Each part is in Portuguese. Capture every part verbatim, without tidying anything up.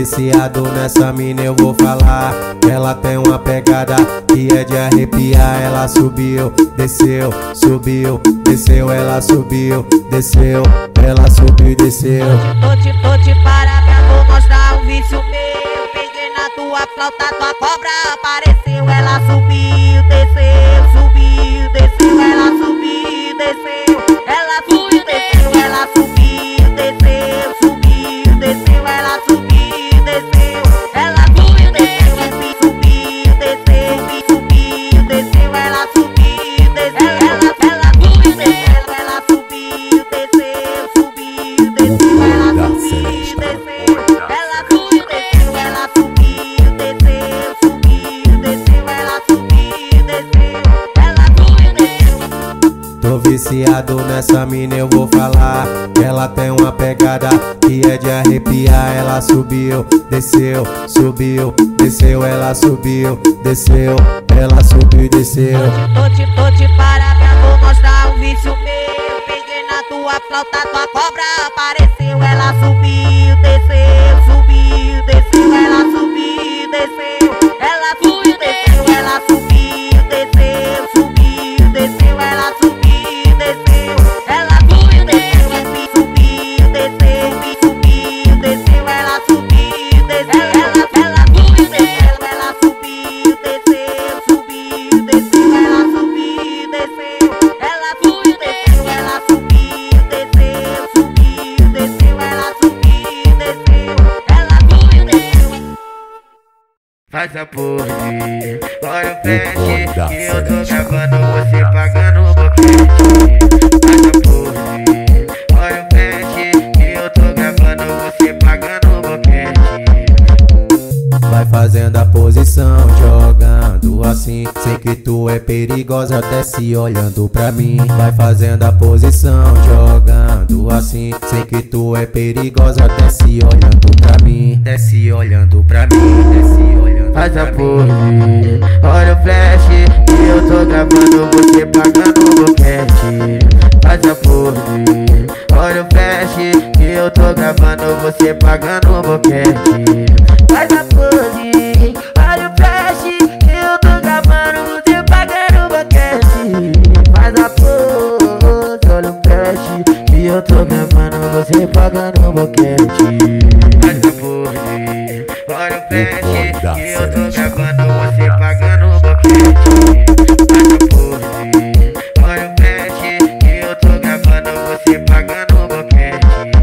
viciado nessa mina, eu vou falar. Ela tem uma pegada que é de arrepiar. Ela subiu, desceu, subiu, desceu. Ela subiu, desceu, ela subiu e desceu. Tô te, tô te parabéns, vou mostrar um vício meu. Peguei na tua flauta, tua cobra apareceu. Ela subiu, desceu, subiu, desceu. Ela subiu, desceu. Ela subiu, desceu. Ela subiu, desceu, subiu, desceu. Ela subiu, desceu. Ela subiu, desceu, subiu, desceu, subiu, desceu. Ela subiu, desceu. Ela, ela subiu, desceu. Ela subiu, desceu, subiu, desceu. Ela subiu, desceu. Ela subiu, desceu. Ela subiu, desceu, subiu, desceu. Ela subiu, desceu. Ela subiu, desceu. Tô viciado nessa mina, eu vou falar. Ela tem uma pegada que é de arrepiar. Ela subiu, desceu, subiu, desceu. Ela subiu, desceu, ela subiu e desceu. Tô te, tô te parabéns, vou mostrar um vício meu. Peguei na tua flauta, tua cobra apareceu. Ela subiu, desceu, subiu, desceu. Ela subiu, desceu. Ela subiu, desceu. Ela subiu, desceu, subiu, desceu. Ela subiu, desceu. Ela subiu, desceu, subiu, desceu, subiu, desceu. Ela subiu, desceu. Ela, ela subiu, desceu. Ela subiu, desceu, subiu, desceu. Ela subiu, desceu. Ela subiu, desceu. Ela subiu, desceu, subiu, desceu. Ela subiu, desceu. Ela subiu, desceu. Faz a pose, olha o flash, que eu tô gravando você pagando o boquete. Faz a pose, olha o flash, que eu tô gravando você pagando o boquete. Vai fazendo a posição, jogando assim. Sei que tu é perigosa, desce olhando pra mim. Vai fazendo a posição, jogando assim. Sei que tu é perigosa, desce olhando pra mim. Desce olhando pra mim, desce olhando. Faz a pose, olha o flash, que eu tô gravando você pagando o boquete. Faz a pose, olha o flash, que eu tô gravando você pagando o boquete. Faz a pose, olha o flash, que eu tô gravando você pagando o boquete. Faz a pose, olha o flash, que eu tô gravando você pagando o boquete. Faz a pose, olha o flash, que eu tô gravando você pagando o boquete. Faz a pose, olha o flash, que eu tô gravando você pagando o boquete.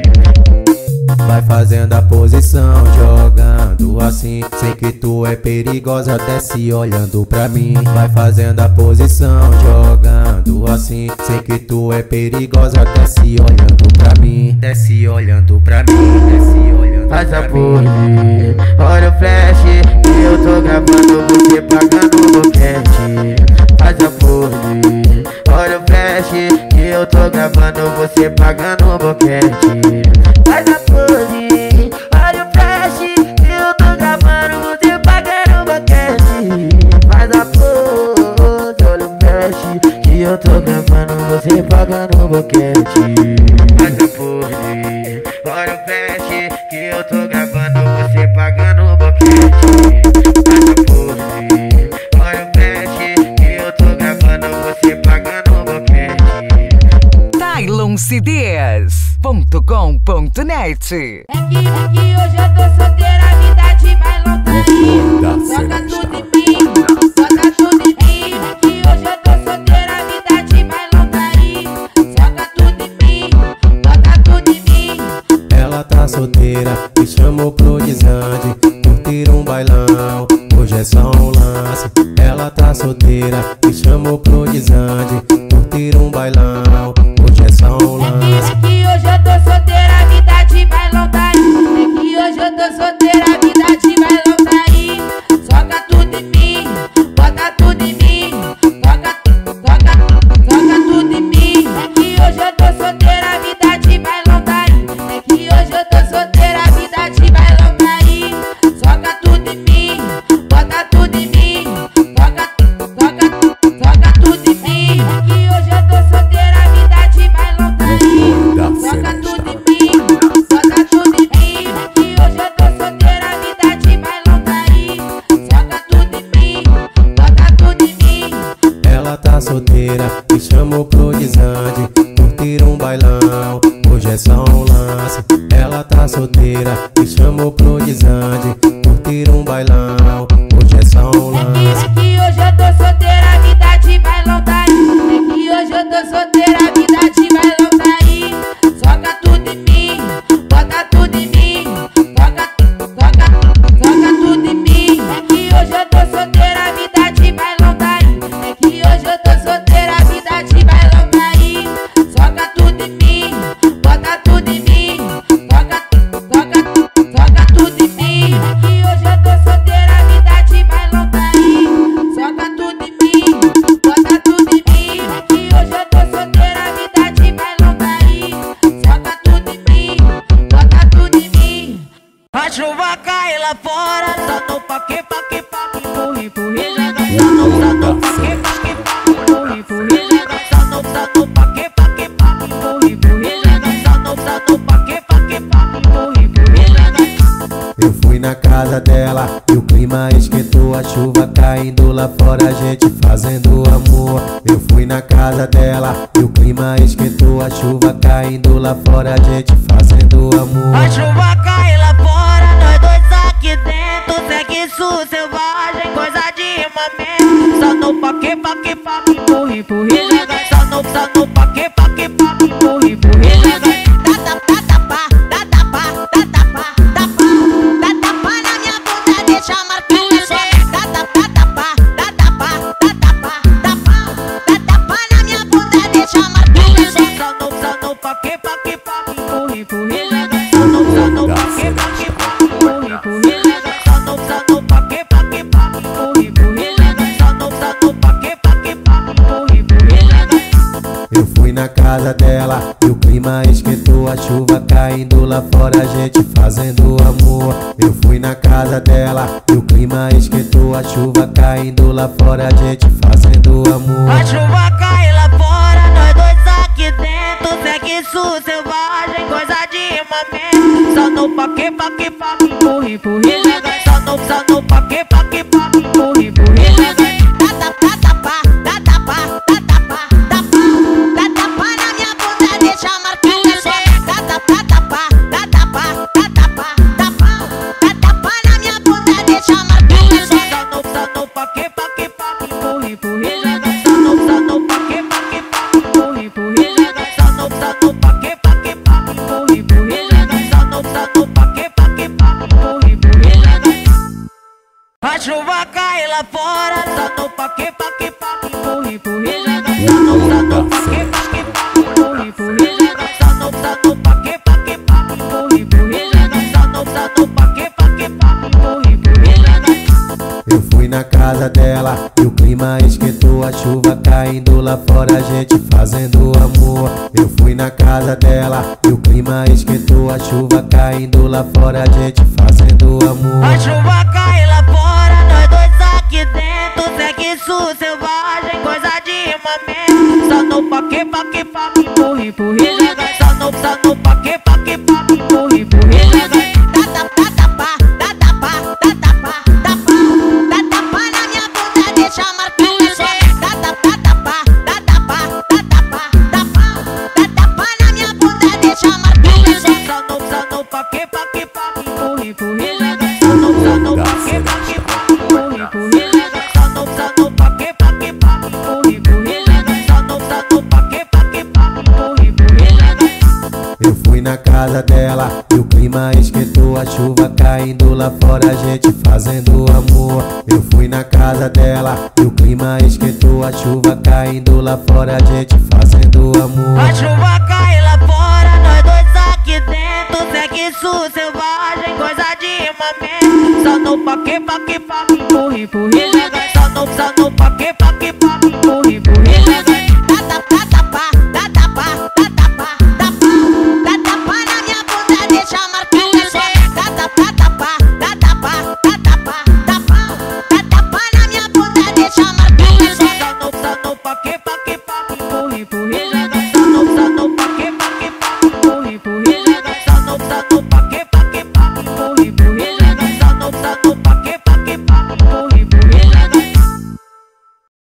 Vai fazendo a posição, jogando assim. Sei que tu é perigosa, desce olhando pra mim. Vai fazendo a posição, jogando assim. Sei que tu é perigosa, desce olhando pra mim. Desce olhando pra mim, desce olhando. Faz a pose, olha o flash, que eu tô gravando você pagando o boquete. Faz a pose, olha o flash, que eu tô gravando você pagando o boquete. Faz a pose, olha o flash, que eu tô gravando você pagando o boquete. Faz a pose, olha o flash, que eu tô gravando você pagando o boquete. Faz a pose, olha o flash, que eu tô gravando você pagando o boquete. Faz a pose, olha o flash, que eu tô gravando você pagando o boquete. Tylon C Ds ponto com ponto net. É que, é que hoje eu tô solteira, a vida de bailão tá aí. Joga tudo em mim, joga tudo em mim. É que hoje eu tô solteira, a vida de bailão tá aí. Joga tudo em mim, joga tudo em mim. Ela tá solteira, me chamou pro desande. Curtir um bailão, hoje é só um lance. Ela tá solteira, me chamou pro desande. Curtir um bailão, hoje é só um lance. É que hoje eu tô solteira, a vida de bailão tá aí. É que hoje eu tô solteira, a vida de bailão tá aí. Joga tudo em mim, bota tudo em mim. Joga, joga, joga tudo em mim. É que hoje eu tô solteira, a vida de bailão tá aí. É que hoje eu tô solteira, a vida de bailão tá aí. Joga tudo em mim, bota tudo em mim. Joga, joga, joga tudo em mim. É que hoje eu tô solteira, a vida de bailão tá aí. Joga tudo em mim, joga tudo em mim. É que hoje eu tô solteira, deslizante, curtir um bailão, hoje é só um lance. É que hoje eu tô solteira, a vida de bailão tá aí. É que hoje eu tô solteira, a vida de bailão tá aí. Joga tudo em mim, bota tudo em mim, toca, toca, toca tudo em mim. É que hoje eu tô solteira, a vida de bailão tá aí. É que hoje eu tô solteira, a vida de bailão tá aí. Joga tudo em mim, bota tudo em mim, toca, toca, toca tudo em mim. É que hoje eu tô solteira, a vida de bailão tá aí. Joga tudo em mim, bota tudo em mim. É que hoje eu tô solteira, a vida de bailão tá aí. Joga tudo em mim, bota tudo em mim. A chuva cai lá fora, só no paque, paque, paque, empurra, empurra, joga. Só no, só no paque, paque, paque, empurra, empurra, joga. Só no, só no paque, paque, paque, empurra, empurra, joga. Só no, só no paque, paque, paque, empurra, empurra, joga. Eu fui na casa dela e o clima esquentou, a chuva caindo lá fora, a gente fazendo amor. Eu fui na casa dela e o clima esquentou, a chuva caindo lá fora, a gente fazendo amor. A chuva cai lá fora, nós dois aqui dentro, sexo selvagem, coisa de mamãe. Só no paque, paque, paque, empurra, empurra, joga. Só no, só no paque, paque, paque, empurra, empurra, joga. Dá tapa, tapa, dá tapa, dá tapa, tapa, dá tapa na minha bunda, deixa marcar na soca. Dá tapa, tapa, dá tapa, dá tapa, tapa, dá tapa na minha bunda, deixa marcar na soca. Só no, só no paque, paque, paque, empurra, empurra, joga. Só no, só no paque, paque, paque, empurra, empurra, joga. Só no, só no paque, paque, paque, empurra, empurra, joga. Só no, só no paque, paque, paque, empurra, empurra, joga. Eu fui na casa dela e o clima esquentou, a chuva caindo lá fora, a gente fazendo amor. Eu fui na casa dela e o clima esquentou, a chuva caindo lá fora, a gente fazendo amor. A chuva cai lá fora, nós dois aqui dentro, sexo selvagem, coisa de mamãe. Só no paque, paque, paque, empurra, empurra, joga. Só no, só no paque, paque, paque, empurra, empurra, joga. Dá tapa, tapa, dá tapa, dá tapa, tapa, dá tapa na minha bunda, deixa marcar na soca. Dá tapa, tapa, dá tapa, dá tapa, tapa, dá tapa na minha bunda, deixa marcar na soca. Só no, só no paque, paque, paque, empurra, empurra, joga. Só no, só no paque, paque, paque, empurra, empurra, joga. Só no, só no paque, paque, paque, empurra, empurra, joga. Só no, só no paque, paque, paque, empurra, empurra, joga. A chuva cai lá fora, só no paque, paque, paque, empurra, empurra, joga. Só no, só no paque, paque, paque, empurra, empurra, joga. Só no, só no paque, paque, paque, empurra, empurra, joga. Só no, só no paque, paque, paque, empurra, empurra, joga. Eu fui na casa dela e o clima esquentou, a chuva caindo lá fora, a gente fazendo amor. Eu fui na casa dela e o clima esquentou, a chuva caindo lá fora, a gente fazendo amor. A chuva cai lá fora, nós dois aqui dentro, sexo selvagem, coisa de mamãe. Só no paque, paque, paque, empurra, empurra, joga. Só no, só no paque, paque, paque, empurra, empurra, joga. Dá tapa, tapa, dá tapa, dá tapa, tapa, dá tapa na minha bunda, deixa marcar na soca. Dá tapa, tapa, dá tapa, dá tapa, tapa, dá tapa na minha bunda, deixa marcar na soca. Só no, só no paque, paque, paque, empurra, empurra, joga. Só no, só no paque, paque, paque, empurra, empurra, joga. Só no, só no paque, paque, paque, empurra, empurra, joga. Só no, só no paque, paque, paque, empurra, empurra, joga. Eu fui na casa dela e o clima esquentou, a chuva caindo lá fora, a gente fazendo amor. Eu fui na casa dela e o clima esquentou, a chuva caindo lá fora, a gente fazendo amor. A chuva cai lá fora, nós dois aqui dentro, sexo selvagem, coisa de mamãe. Só no paque, paque, paque, empurra, empurra, joga. Só no, só no paque, paque, paque, empurra, empurra, joga. Dá tapa, tapa, dá tapa, dá tapa, tapa, dá tapa na minha bunda, deixa marcar na soca. Dá tapa, tapa, dá tapa, dá tapa, tapa, dá tapa na minha bunda, deixa marcar na soca.